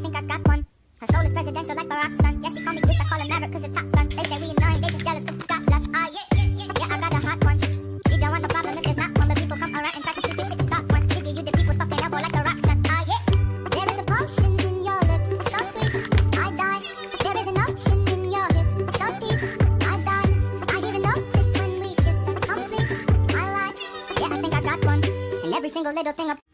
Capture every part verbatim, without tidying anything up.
think I got one. Her soul is presidential like Barack, son. Yeah, she call me Goose, I call her Maverick cause it's Top Gun. They say we annoying, they just jealous cause we got love. Ah, yeah, yeah, yeah, yeah, I got a hot one. She don't want no problem if there's not one, but people come around and try to sleep this shit to stop one. She give you the people's fucking elbow like the rock, son. Ah, yeah. There is a potion in your lips, so sweet, I die. There is an ocean in your hips, so deep, I die. I even notice when we kiss that completes my life. Yeah, I think I got one. And every single little thing I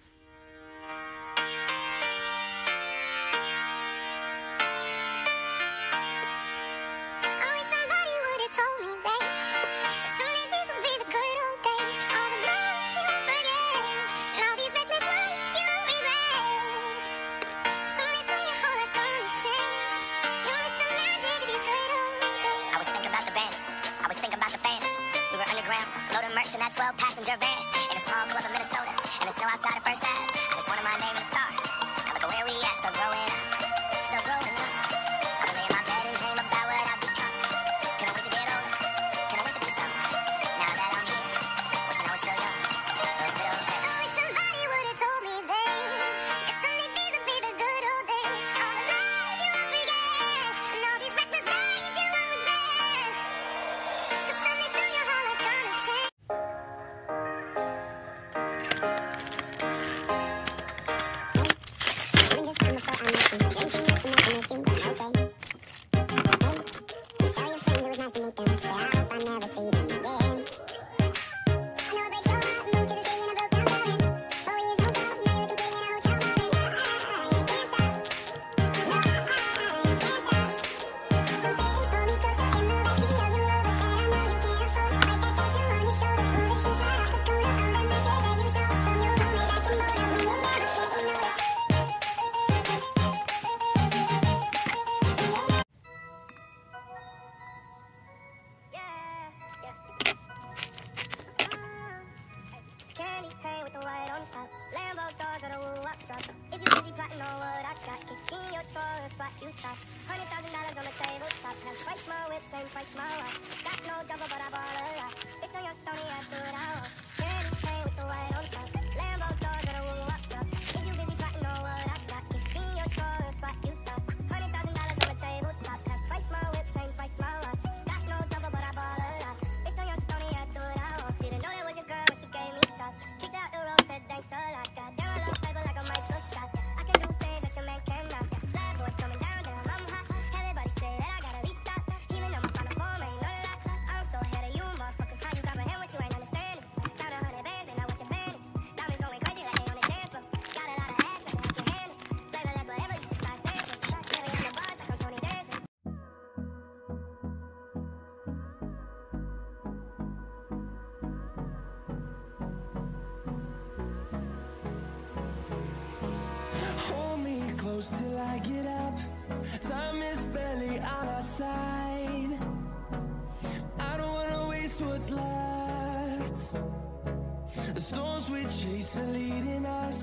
in that twelve passenger van in a small club in Minnesota, and the snow outside of First Ave. I just wanted my name and a star. Now look at where we at, still growing up, still growing up. I would lay in my bed and dream about what I'd become. Couldn't wait to get older, couldn't wait to be something. Now that I'm here, wishing I was still young. Those good old days. I wish somebody would have told me then that someday these would be the good old days. All the love you won't forget, and all these reckless nights you won't regret. 'Cause someday soon your whole life's gonna change. Lambo doors or the woo-wop drop. If you busy plotting on what I got, kick in your drawer, that's what you thought. Hundred thousand dollars on the table top. Have twice my whip, same price my watch. Got no jumper, but I bought a lot. Bitch on your stony ass, do what I want. Candy cane with the white on top. Lambo doors or the woo-wop drop. If you busy plotting on what I got, kick in your drawer, that's what you thought. Hundred thousand dollars on the table top. Have twice my whip, same price my watch. Got no jumper, but I bought a lot. Bitch on your stony ass, do what I want. Didn't know that was your girl when she gave me top. Kicked out the road, said thanks a lot. Goddamn, I love paper like a microshot. I can do things that your man cannot. Sad boy coming down, damn, I'm hot. Everybody say that I gotta restart. Even though my final form ain't no lot. I'm so ahead of you, motherfuckers. How you comprehend what you ain't understanding? Got a hundred bands, ain't know what your band is. Diamonds going crazy like they on the dance floor. Got a lot of ass, but I can handle. Flavorless, whatever you try samples. Never in the bars like I'm Tony Dancing. Close till I get up. Time is barely on our side. I don't wanna waste what's left. The storms we chase are leading us.